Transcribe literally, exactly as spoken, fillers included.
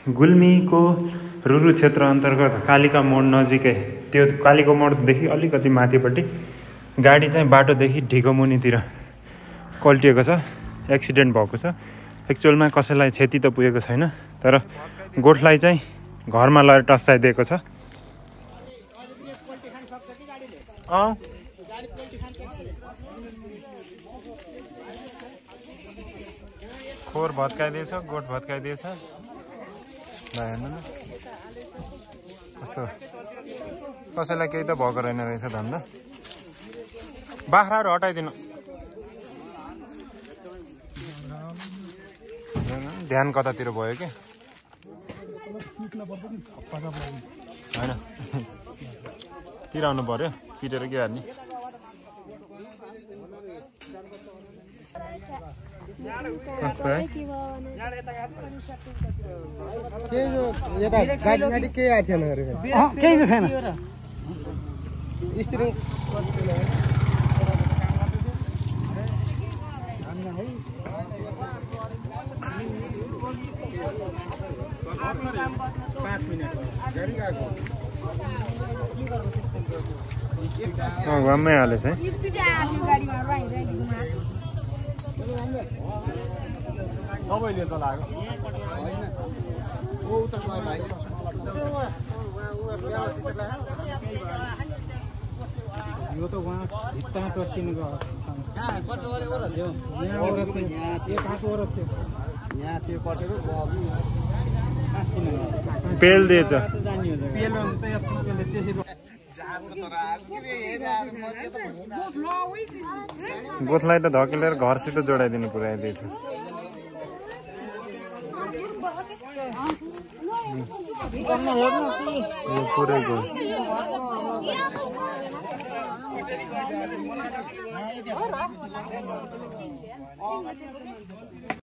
गुल्मीको रुरु क्षेत्र अन्तर्गत कालिका मोड नजिकै त्यो कालिका मोडदेखि अलिकति माथिपट्टि गाडी चाहिँ बाटोदेखि ढिकोमुनितिर कल्टिएको छ, एक्सिडेन्ट भएको छ। एक्चुअलमा कसैलाई क्षति त पुगेको छैन, तर गोठलाई चाहिँ घरमा लगेर टस्साइदिएको छ। अँ खोर भत्काइदिएछ, गोठ भत्काइदिएछ। ल हेर्नु न कस्तो, कसैलाई केही त भएको रहेन रहेछ धन्दा। बाख्राहरू हटाइदिनु, ध्यान कतातिर भयो कि होइन, तिराउनु पर्यो, पिटेर के हार्ने। कस्तो है गाडी केही आएको थिएन, केही त छैन। स्त्री पाँच मिनट गाडी गएको घरमै हालेछ है। सबैले त लाग्यो यो त उहाँ भित्ता टर्सिनुको पेल दिएछ, गोठलाई त धकेलेर घरसित जोडाइदिनु पुऱ्याइदिएछ। यो पुरै गयो।